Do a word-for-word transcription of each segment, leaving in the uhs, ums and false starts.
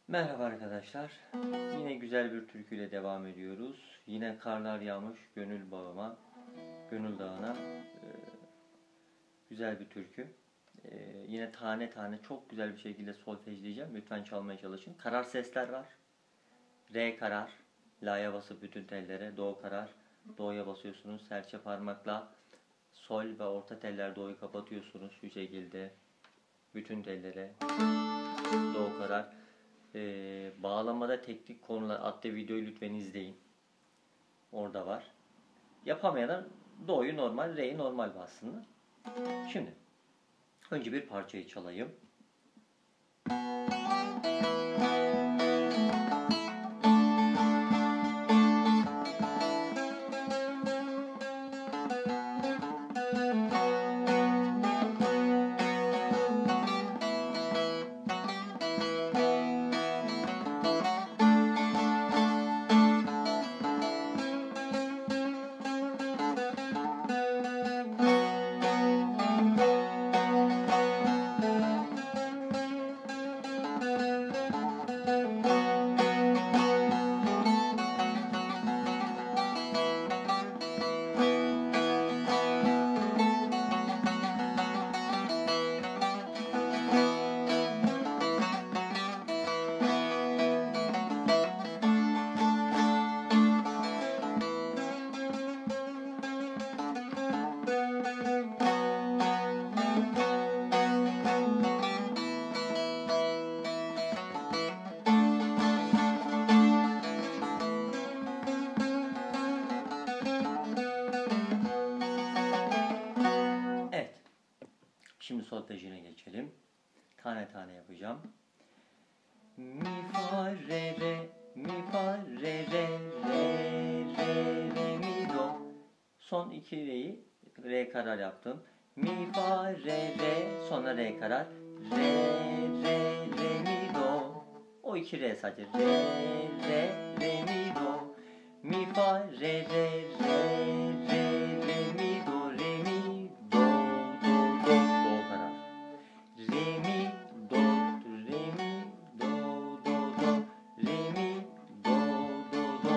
Merhaba arkadaşlar. Yine güzel bir türküyle devam ediyoruz. Yine karlar yağmış gönül bağıma, gönül dağına. Ee, güzel bir türkü. Ee, yine tane tane çok güzel bir şekilde solfejleyeceğim. Lütfen çalmaya çalışın. Karar sesler var. Re karar. La'ya basıp bütün tellere. Do karar. Do'ya basıyorsunuz. Serçe parmakla sol ve orta teller do'yu kapatıyorsunuz. Şu şekilde. Bütün tellere. Do karar. Ee, bağlamada teknik konular adlı videoyu lütfen izleyin. Orada var. Yapamayanlar do'yu normal, re'yi normal bassınlar. Şimdi önce bir parçayı çalayım. Şimdi solfejine geçelim. Tane tane yapacağım. Mi fa re re, mi fa re re, re re re mi do. Son iki re'yi re karar yaptım. Mi fa re re, sonra re karar. Re re re mi do. O iki re sadece. Re re re mi do. Mi fa re re re re re mi do re mi do do do do karar. Re mi do re mi do do do re mi do do do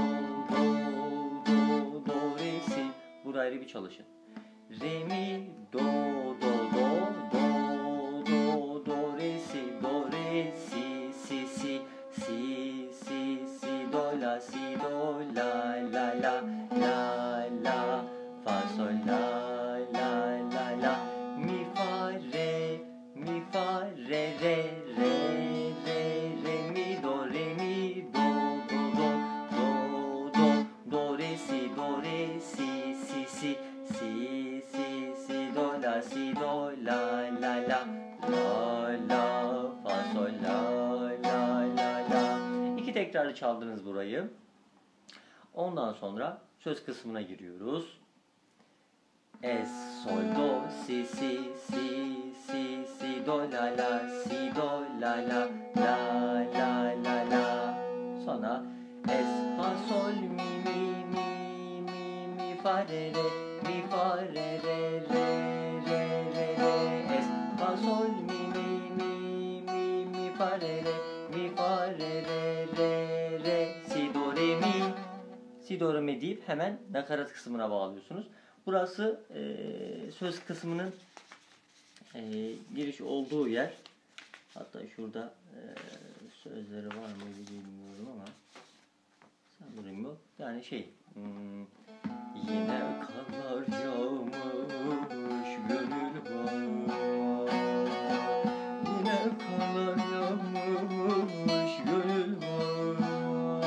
do do do re si. Burada ayrı bir çalışın. Re mi do do do do do do re si do re si si si si si si do la si do la la la la la fa sol la la la la mi fa re mi fa re re re re re mi do re mi do do do do do do re si do re si si si si si si do la si do la la la la la fa sol la la la la. İki tekrarı çaldınız burayı. Ondan sonra söz kısmına giriyoruz. Es sol do si si si si si do la la si do la la la la la la. Sonra es fa sol mi mi mi mi mi fa re re mi fa re re re re re re. Es fa sol mi mi mi mi mi fa re re mi fa re re re re si do re mi. Si do re mi deyip hemen nakarat kısmına bağlıyorsunuz. Burası e, söz kısmının e, giriş olduğu yer. Hatta şurada e, sözleri var mı bilmiyorum ama sanırım yok. Yani şey hmm, yine karlar yağmış gönül bağıma, yine karlar yağmış gönül bağıma.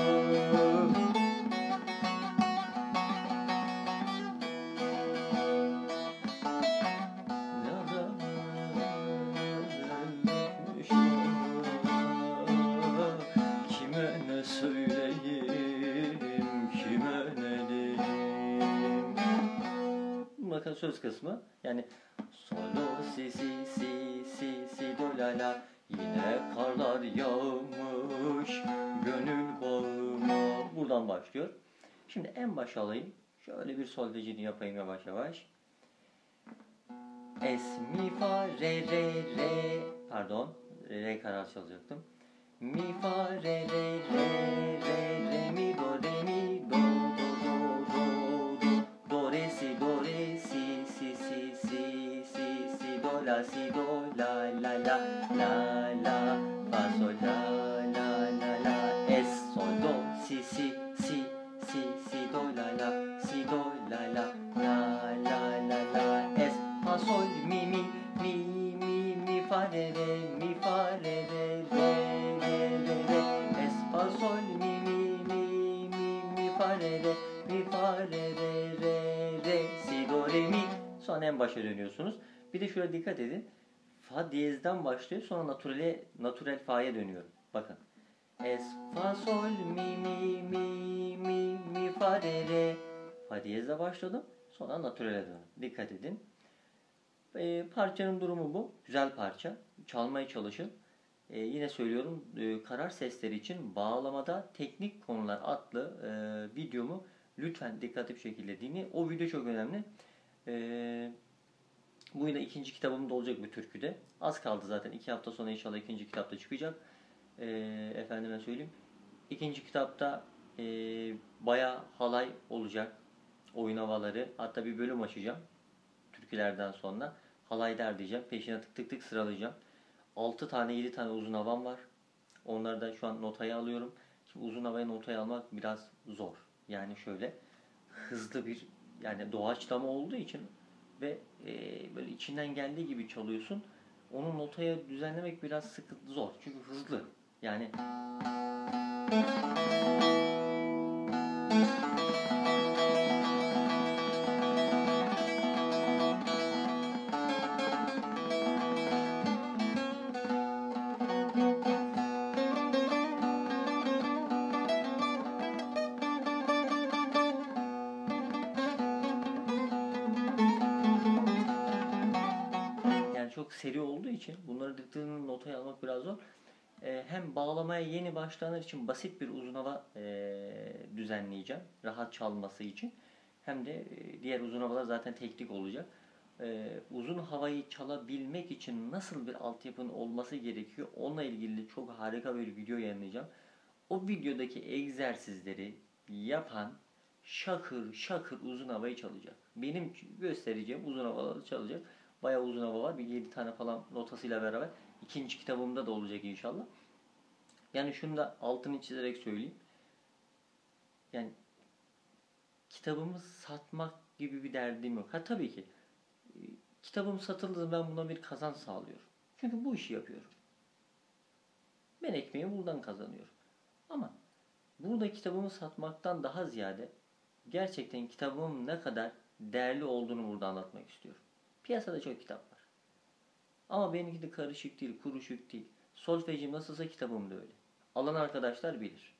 Bakın söz kısmı yani sol do si si si si si do la la yine karlar yağmış gönül bağıma. Buradan başlıyor. Şimdi en başa alayım. Şöyle bir solfejini yapayım yavaş yavaş. Es mi fa re re re pardon re karar çalacaktım. mi fa re re re re re mi do re mi do do do do do do re si do re si si si si si si do la si do la la la la la fa sol la la la la es sol do si si si si si do la la si do la la la la la la es fa sol mi mi mi mi mi fa re re mi fa re re re re re re es fa sol mi mi mi mi mi fa re re mi fa re re re re si do re mi. Sonra en başa dönüyorsunuz. Bir de şöyle dikkat edin. Fa diyezden başlıyor, sonra naturale, natural fa'ya dönüyorum. Bakın. Es, fa, sol, mi, mi, mi, mi, mi, fa, re, re. Fa diyezle başladım, sonra naturale döndüm. Dikkat edin. E, parçanın durumu bu. Güzel parça. Çalmaya çalışın. E, yine söylüyorum, e, karar sesleri için bağlamada teknik konular adlı e, videomu lütfen dikkatli bir şekilde dinleyin. O video çok önemli. Eee Bu yine ikinci kitabım da olacak bir türküde. Az kaldı zaten. iki hafta sonra inşallah ikinci kitapta çıkacak. Ee, efendime söyleyeyim. İkinci kitapta e, bayağı halay olacak. Oyun havaları. Hatta bir bölüm açacağım. Türkülerden sonra. Halay der diyeceğim. Peşine tık tık tık sıralayacağım. altı tane yedi tane uzun havam var. Onları da şu an notaya alıyorum. Şimdi uzun havayı notaya almak biraz zor. Yani şöyle hızlı bir yani doğaçlama olduğu için ve e, böyle içinden geldiği gibi çalıyorsun. Onu notaya düzenlemek biraz sıkıntı zor. Çünkü hızlı. Yani çok seri olduğu için bunları dıktığını notaya almak biraz zor. E, hem bağlamaya yeni başlayanlar için basit bir uzun hava e, düzenleyeceğim. Rahat çalması için. Hem de e, diğer uzun havalar zaten teknik olacak. E, uzun havayı çalabilmek için nasıl bir altyapının olması gerekiyor? Onunla ilgili çok harika bir video yayınlayacağım. O videodaki egzersizleri yapan şakır şakır uzun havayı çalacak. Benim göstereceğim uzun havaları çalacak. Bayağı uzun hava var. Bir yedi tane falan notasıyla beraber. İkinci kitabımda da olacak inşallah. Yani şunu da altını çizerek söyleyeyim. Yani kitabımı satmak gibi bir derdim yok. Ha tabii ki kitabım satıldı, ben buna bir kazanç sağlıyorum. Çünkü bu işi yapıyorum. Ben ekmeğimi buradan kazanıyorum. Ama burada kitabımı satmaktan daha ziyade gerçekten kitabımın ne kadar değerli olduğunu burada anlatmak istiyorum. Piyasada çok kitap var. Ama benimki de karışık değil, kuruşuk değil. Solfejim nasılsa kitabım da öyle. Alan arkadaşlar bilir.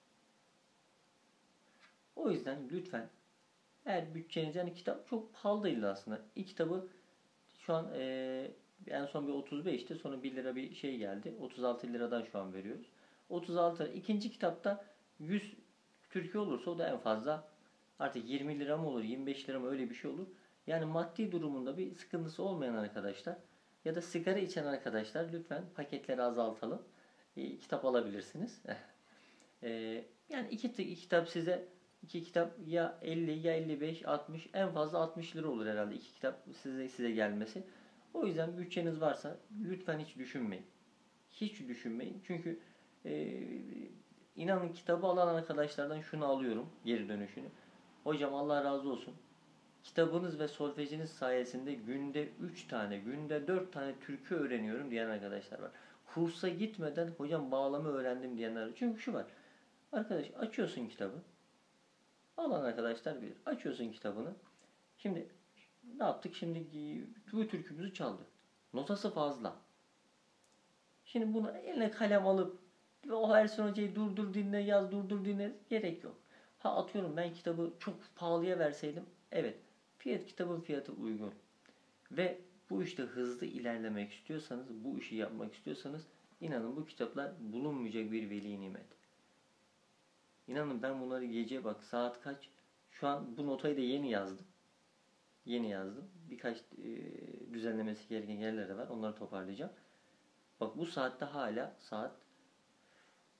O yüzden lütfen eğer bütçeniz, yani kitap çok pahalı değil aslında. İlk kitabı şu an e, en son bir otuz beşti, sonra bir lira bir şey geldi. otuz altı liradan şu an veriyoruz. otuz altı lira. İkinci kitapta yüz türkü olursa o da en fazla artık yirmi lira mı olur, yirmi beş lira mı, öyle bir şey olur. Yani maddi durumunda bir sıkıntısı olmayan arkadaşlar ya da sigara içen arkadaşlar lütfen paketleri azaltalım. E, kitap alabilirsiniz. e, yani iki, iki kitap size iki kitap ya elli ya elli beş altmış, en fazla altmış lira olur herhalde iki kitap size size gelmesi. O yüzden bütçeniz varsa lütfen hiç düşünmeyin. Hiç düşünmeyin. Çünkü e, inanın kitabı alan arkadaşlardan şunu alıyorum, geri dönüşünü. Hocam Allah razı olsun. Kitabınız ve solfejiniz sayesinde günde üç tane, günde dört tane türkü öğreniyorum diyen arkadaşlar var. Kursa gitmeden hocam bağlama öğrendim diyenler var. Çünkü şu var. Arkadaş açıyorsun kitabı. Alan arkadaşlar bilir. Açıyorsun kitabını. Şimdi ne yaptık? Şimdi bu türkümüzü çaldı. Notası fazla. Şimdi bunu eline kalem alıp o Ersun Hoca'yı durdur dinle, yaz durdur dinle, gerek yok. Ha atıyorum ben kitabı çok pahalıya verseydim. Evet. Fiyat, kitabın fiyatı uygun. Ve bu işte hızlı ilerlemek istiyorsanız, bu işi yapmak istiyorsanız inanın bu kitaplar bulunmayacak bir veli nimet. İnanın ben bunları gece bak saat kaç? Şu an bu notayı da yeni yazdım. Yeni yazdım. Birkaç e, düzenlemesi gereken yerler de var. Onları toparlayacağım. Bak bu saatte hala saat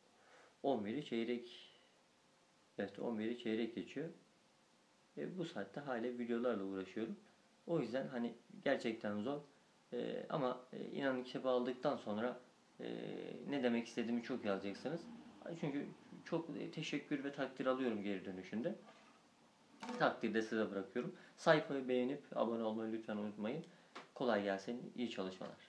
on biri çeyrek. Evet, on biri çeyrek geçiyor. E, bu saatte hala videolarla uğraşıyorum. O yüzden hani gerçekten zor. E, ama e, inanın kitabı aldıktan sonra e, ne demek istediğimi çok iyi alacaksınız. Çünkü çok teşekkür ve takdir alıyorum geri dönüşünde. Takdir de size bırakıyorum. Sayfayı beğenip abone olmayı lütfen unutmayın. Kolay gelsin. İyi çalışmalar.